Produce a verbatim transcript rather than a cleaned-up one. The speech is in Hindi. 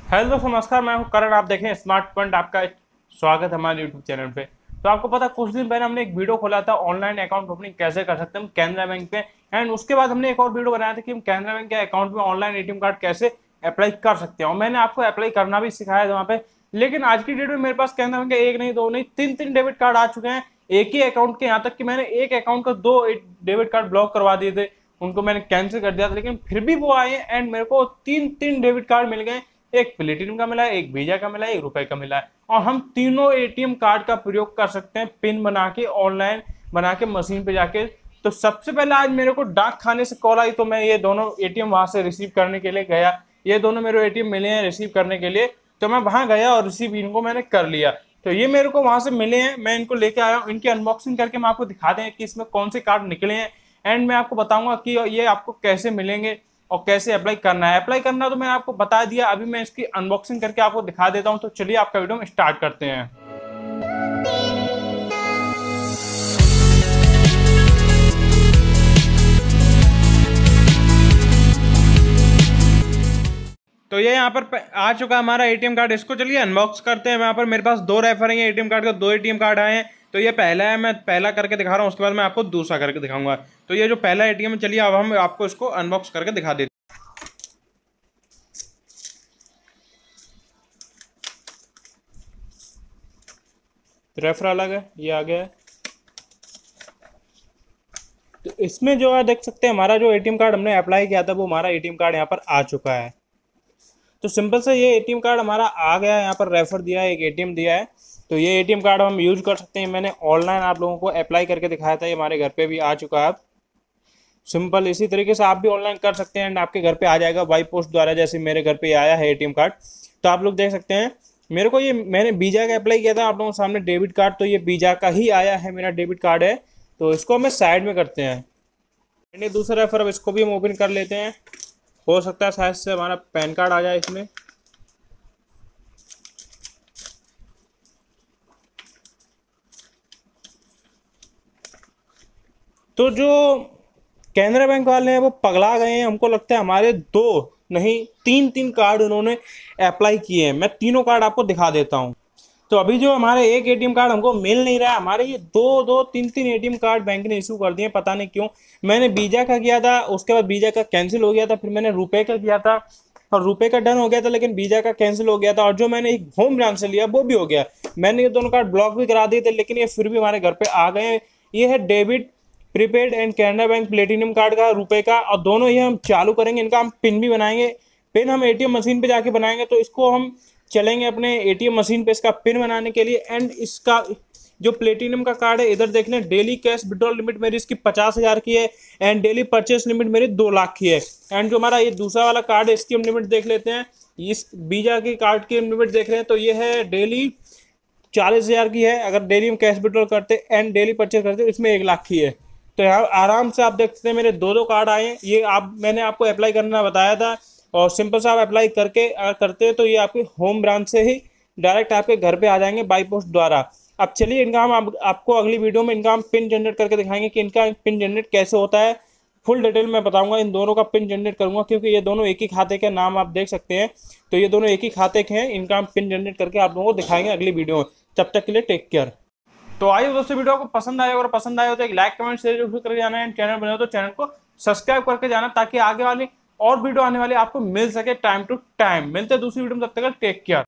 हेलो दोस्तों, नमस्कार। मैं हूं करण, आप देखें स्मार्ट पॉइंट। आपका स्वागत है हमारे यूट्यूब चैनल पे। तो आपको पता, कुछ दिन पहले हमने एक वीडियो खोला था ऑनलाइन अकाउंट ओपनिंग कैसे कर सकते हैं हम कैनरा बैंक पे। एंड उसके बाद हमने एक और वीडियो बनाया था कि हम कैनरा बैंक के अकाउंट में ऑनलाइन एटीएम कार्ड कैसे अप्लाई कर सकते हैं, और मैंने आपको अप्लाई करना भी सिखाया था वहाँ पे। लेकिन आज की डेट में मेरे पास कैनरा बैंक के एक नहीं, दो नहीं, तीन तीन डेबिट कार्ड आ चुके हैं एक ही अकाउंट के। यहाँ तक कि मैंने एक अकाउंट का दो डेबिट कार्ड ब्लॉक करवा दिए थे, उनको मैंने कैंसिल कर दिया था, लेकिन फिर भी वो आए एंड मेरे को तीन तीन डेबिट कार्ड मिल गए। एक प्लेटिनम का मिला है, एक वीजा का मिला है, एक रुपए का मिला है। और हम तीनों एटीएम कार्ड का प्रयोग कर सकते हैं पिन बना के, ऑनलाइन बना के मशीन पे जाके। तो सबसे पहले आज मेरे को डाक खाने से कॉल आई, तो मैं ये दोनों एटीएम वहां से रिसीव करने के लिए गया। ये दोनों मेरे एटीएम मिले हैं रिसीव करने के लिए, तो मैं वहां गया और रिसीव इनको मैंने कर लिया। तो ये मेरे को वहां से मिले हैं, मैं इनको लेके आया हूँ। इनकी अनबॉक्सिंग करके मैं आपको दिखा दें कि इसमें कौन से कार्ड निकले हैं। एंड मैं आपको बताऊंगा कि ये आपको कैसे मिलेंगे और कैसे अप्लाई करना है। अप्लाई करना तो मैंने आपको बता दिया, अभी मैं इसकी अनबॉक्सिंग करके आपको दिखा देता हूं। तो चलिए आपका वीडियो में स्टार्ट करते हैं। तो ये यहाँ पर आ चुका है हमारा एटीएम कार्ड। इसको चलिए अनबॉक्स करते हैं। यहाँ पर मेरे पास दो रेफर हैं एटीएम कार्ड का, दो एटीएम कार्ड आए हैं। तो ये पहला है, मैं पहला करके दिखा रहा हूँ, उसके बाद मैं आपको दूसरा करके दिखाऊंगा। तो ये जो पहला एटीएम है, चलिए अब हम आपको इसको अनबॉक्स करके दिखा देते हैं। रेफर अलग है, ये आ गया है। तो इसमें जो है देख सकते हैं, हमारा जो एटीएम कार्ड हमने अप्लाई किया था वो हमारा एटीएम कार्ड यहाँ पर आ चुका है। तो सिंपल से ये एटीएम कार्ड हमारा आ गया है, यहाँ पर रेफर दिया है, एक एटीएम दिया है। तो ये एटीएम कार्ड हम यूज कर सकते हैं। मैंने ऑनलाइन आप लोगों को अप्लाई करके दिखाया था, ये हमारे घर पे भी आ चुका है। सिंपल इसी तरीके से आप भी ऑनलाइन कर सकते हैं एंड आपके घर पे आ जाएगा बाई पोस्ट द्वारा, जैसे मेरे घर पे आया है एटीएम कार्ड। तो आप लोग देख सकते हैं, मेरे को ये मैंने वीजा का अप्लाई किया था आप लोगों के सामने डेबिट कार्ड, तो ये वीजा का ही आया है, मेरा डेबिट कार्ड है। तो इसको हमें साइड में करते हैं। एंड दूसरा रेफर, अब इसको भी हम ओपन कर लेते हैं। हो सकता है शायद से हमारा पैन कार्ड आ जाए इसमें। तो जो कैनरा बैंक वाले हैं वो पगला गए हैं, हमको लगता है हमारे दो नहीं तीन तीन कार्ड उन्होंने अप्लाई किए हैं। मैं तीनों कार्ड आपको दिखा देता हूं। तो अभी जो हमारे एक एटीएम कार्ड हमको मिल नहीं रहा है, हमारे ये दो दो तीन तीन एटीएम कार्ड बैंक ने इशू कर दिए, पता नहीं क्यों। मैंने वीजा का किया था, उसके बाद वीजा का कैंसिल हो गया था, फिर मैंने रुपए का किया था और रुपए का डन हो गया था, लेकिन वीजा का कैंसिल हो गया था। और जो मैंने एक होम ब्रांच से लिया वो भी हो गया। मैंने ये दोनों कार्ड ब्लॉक भी करा दिए थे, लेकिन ये फिर भी हमारे घर पे आ गए। ये है debit prepaid and Canara bank platinum card का, रुपए का, और दोनों ही हम चालू करेंगे। इनका हम पिन भी बनाएंगे। पिन हम एटीएम मशीन पे जाके बनाएंगे। तो इसको हम चलेंगे अपने एटीएम मशीन पे इसका पिन बनाने के लिए। एंड इसका जो प्लेटिनम का कार्ड है, इधर देख लें, डेली कैश विड्रॉल लिमिट मेरी इसकी पचास हजार की है एंड डेली परचेस लिमिट मेरी दो लाख की है। एंड जो हमारा ये दूसरा वाला कार्ड है, इसकी हम लिमिट देख लेते हैं। इस वीजा के कार्ड की हम लिमिट देख रहे हैं, तो ये है डेली चालीस हजार की है अगर डेली हम कैश विड्रॉल करते एंड डेली परचेस करते, इसमें एक लाख की है। तो यहाँ आराम से आप देख सकते हैं मेरे दो दो कार्ड आए हैं। ये आप मैंने आपको अप्लाई करना बताया था, और सिंपल से आप अप्लाई करके अगर करते हैं तो ये आपके होम ब्रांच से ही डायरेक्ट आपके घर पे आ जाएंगे बाई पोस्ट द्वारा। अब चलिए इनका हम आप, आपको अगली वीडियो में इनका हम पिन जनरेट करके दिखाएंगे कि इनका पिन जनरेट कैसे होता है। फुल डिटेल में बताऊंगा, इन दोनों का पिन जनरेट करूंगा, क्योंकि ये दोनों एक ही खाते के नाम आप देख सकते हैं। तो ये दोनों एक ही खाते के हैं। इनका हम पिन जनरेट करके आप लोगों को दिखाएंगे अगली वीडियो में। तब तक के लिए टेक केयर। तो आइए दोस्तों, वीडियो को पसंद आया, अगर पसंद आया हो तो एक लाइक कमेंट शेयर जरूर करके जाना है। चैनल बने हो तो चैनल को सब्सक्राइब करके जाना, ताकि आगे वाली और वीडियो आने वाली आपको मिल सके टाइम टू टाइम। मिलते हैं दूसरी वीडियो में, तब तक टेक केयर।